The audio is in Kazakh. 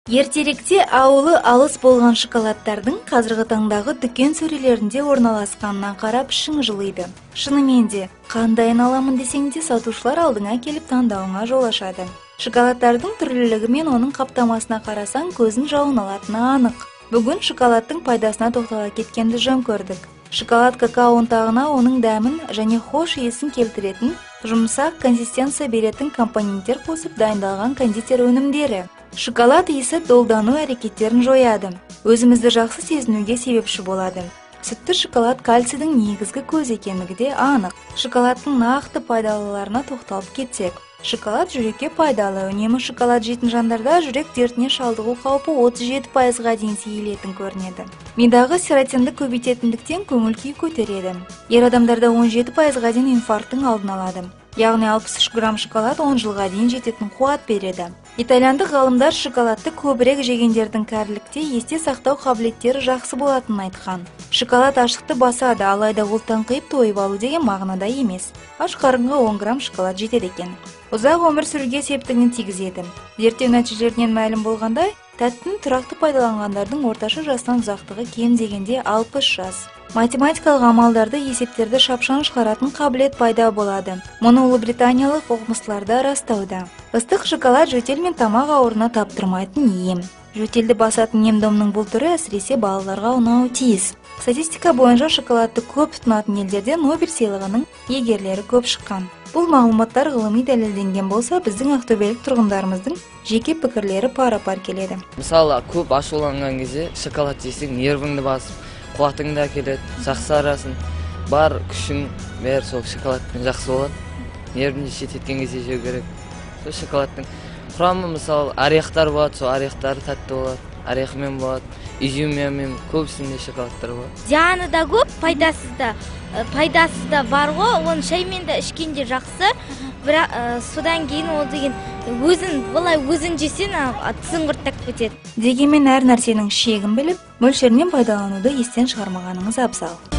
Ертеректе ауылы алыс болған шоколадтардың қазіргі таңдағы дүкен сөрелерінде орналасқанына қарап шың жылыйды. Шынымен де, қандайын аламын десең де сатушылар алдыңа келіп таңдауыңа жол ашады. Шоколадтардың түрлілігі мен оның қаптамасына қарасаң көзің жауын алатыны анық. Бүгін шоколадтың пайдасына тоқтала кеткенді жөн көрдік. Шоколад какао ұнтағына оның дәмін және хош иісін келтіретін, жұмсақ консистенция беретін компоненттер қосып дайындалған кондитер өнімдері. Шоколад иісі долдану әрекеттерін жояды. Өзімізді жақсы сезінуге себепші болады. Сүтті шоколад кальцийдің негізгі көзі екендігі де анық. Шоколадтың нақты пайдалыларына тоқталып кетсек. Шоколад жүрекке пайдалы. Үнемі шоколад жейтін жандарда жүрек дертіне шалдығу қаупі 37%-ға дейін сейілетін көрінеді. Мидағы серотинді көбейтетіндіктен көңіл күй көтереді. Ер адамдарда 17%-ға дейін инфаркттың алдын алады. Яғни 63 грамм шоколад 10 жылға дейін жететін қуат береді. Итальяндық ғалымдар шоколадты көбірек жегендердің кәрілікте есте сақтау қабілеттері жақсы болатынын айтқан. Шоколад ашықты басады, алайда ол таңқиып тойып алу деген мағынада емес. Аш қарынға 10 грамм шоколад жетеді екен. Ұзақ өмір сүруге септігін тигізеді. Зерттеу нәтижелерінен мәлім болғандай, тәттіні тұрақты пайдаланғандардың орташа жастан ұзақтығы кем дегенде 60 жас. Математикалық амалдарды есептерді шапшаң шығаратын қабілет пайда болады. Мұны Ұлыбританиялық оқымыстыларда растауда. Ыстық шоколад жөтел мен тамақ ауруына таптырмайтын ем. Жөтелді басатын ем-домның бұл түрі әсіресе балаларға ұнауы тиіс. Статистика бойынша шоколадты көп тұтынатын елдерде Нобель сыйлығының иегерлері көп шыққан. Бұл мағлұматтар ғылыми дәлелденген болса, біздің ақтөбелік тұрғындарымыздың жеке пікірлері пара-пар келеді. Мысалы, көп ашуланған кезде шоколад жесең нервіңді басып, қуатыңды әкеледі, жақсарасын, бар күшің бәрі сол шоколадтың жақсы болады. Нервіңді шететкен кезде жеу керек. Сол шоколадтың құрамы мысалы орехтар болады, сол орехтары тәтті болады, орехымен болады, изюммен көбісінде шоколадтар болады. Зияны да көп, пайдасы да бар ғой, оны шаймен де ішкенде жақсы. Бірақ содан кейін ол деген өзін жесең тісің құрттап кетеді. Дегенмен әр нәрсенің шегін біліп, мөлшермен пайдалануды естен шығармағаныңыз абзал.